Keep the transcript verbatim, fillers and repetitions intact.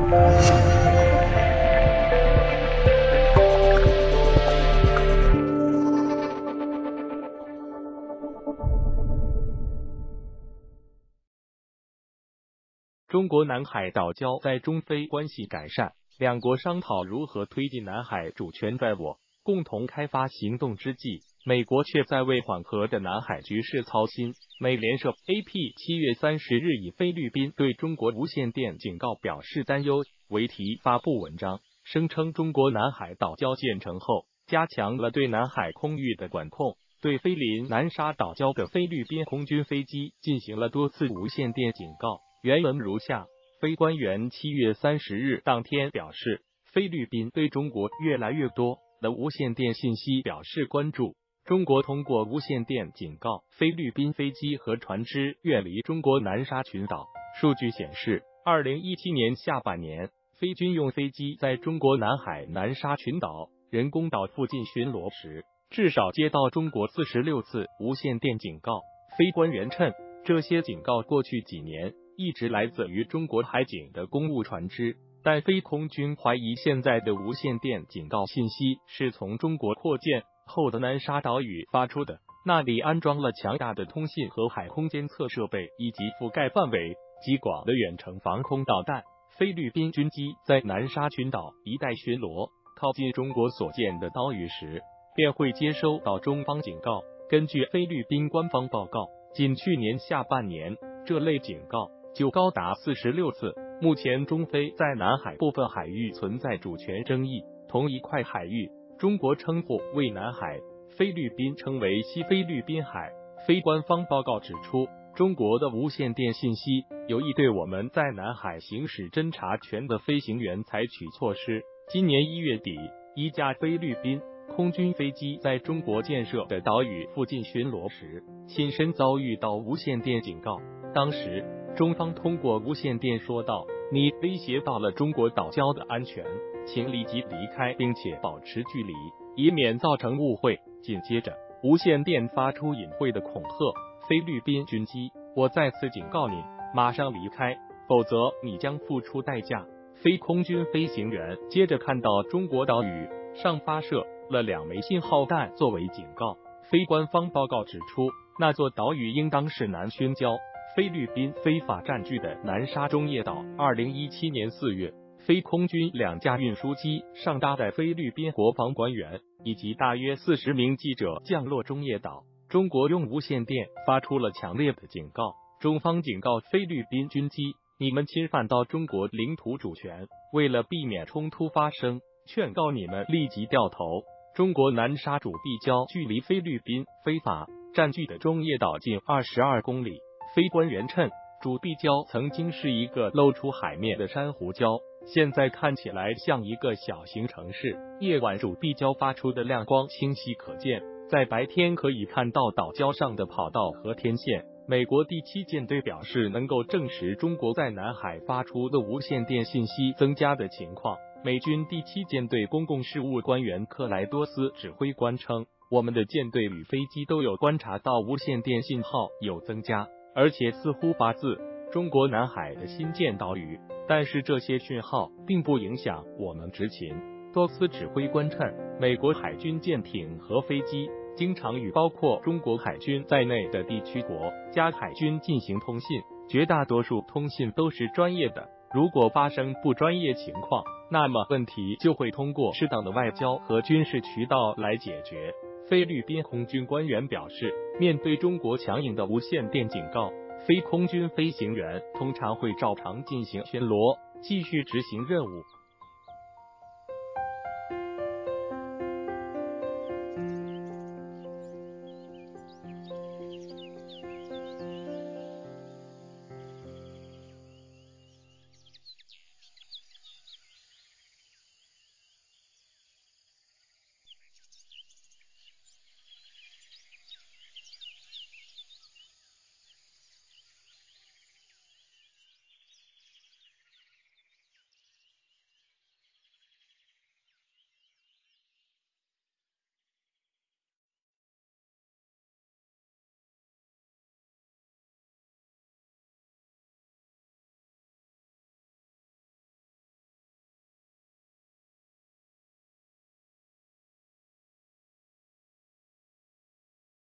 中国南海岛礁在中非关系改善，两国商讨如何推进南海主权在握、共同开发行动之际，美国却在为缓和的南海局势操心。美联社 A P 七月三十日以菲律宾对中国无线电警告表示担忧为题发布文章，声称中国南海岛礁建成后，加强了对南海空域的管控，对菲邻南沙岛礁的菲律宾空军飞机进行了多次无线电警告。原文如下：菲官员七月三十日当天表示，菲律宾对中国越来越多的无线电信息表示关注。中国通过无线电警告菲律宾飞机和船只远离中国南沙群岛。数据显示，二零一七年下半年，菲军用飞机在中国南海南沙群岛人工岛附近巡逻时，至少接到中国四十六次无线电警告。菲官员称，这些警告过去几年一直来自于中国海警的公务船只，但菲空军怀疑现在的无线电警告信息是从中国扩建后的南沙岛屿发出的，那里安装了强大的通信和海空监测设备，以及覆盖范围极广的远程防空导弹。菲律宾军机在南沙群岛一带巡逻，靠近中国所建的岛屿时，便会接收到中方警告。根据菲律宾官方报告，仅去年下半年，这类警告就高达四十六次。目前中菲在南海部分海域存在主权争议，同一块海域，中国称呼为南海，菲律宾称为西菲律宾海。非官方报告指出，中国的无线电信息有意对我们在南海行使侦察权的飞行员采取措施。今年一月底，一架菲律宾空军飞机在中国建设的岛屿附近巡逻时，亲身遭遇到无线电警告。当时，中方通过无线电说道：“你威胁到了中国岛礁的安全，请立即离开，并且保持距离，以免造成误会。”紧接着，无线电发出隐晦的恐吓：“菲律宾军机，我再次警告你，马上离开，否则你将付出代价。”菲空军飞行员接着看到中国岛屿上发射了两枚信号弹作为警告。非官方报告指出，那座岛屿应当是南宣礁，菲律宾非法占据的南沙中业岛。二零一七年四月，菲空军两架运输机上搭载菲律宾国防官员以及大约四十名记者降落中业岛。中国用无线电发出了强烈的警告，中方警告菲律宾军机，你们侵犯到中国领土主权，为了避免冲突发生，劝告你们立即掉头。中国南沙主壁礁距离菲律宾非法占据的中业岛近二十二公里。非官员称，主壁礁曾经是一个露出海面的珊瑚礁，现在看起来像一个小型城市。夜晚主壁礁发出的亮光清晰可见，在白天可以看到岛礁上的跑道和天线。美国第七舰队表示能够证实中国在南海发出的无线电信息增加的情况。美军第七舰队公共事务官员克莱多斯指挥官称，我们的舰队与飞机都有观察到无线电信号有增加，而且似乎发自中国南海的新建岛屿，但是这些讯号并不影响我们执勤。多斯指挥官称，美国海军舰艇和飞机经常与包括中国海军在内的地区国家海军进行通信，绝大多数通信都是专业的。如果发生不专业情况，那么问题就会通过适当的外交和军事渠道来解决。菲律宾空军官员表示，面对中国强硬的无线电警告，非空军飞行员通常会照常进行巡逻，继续执行任务。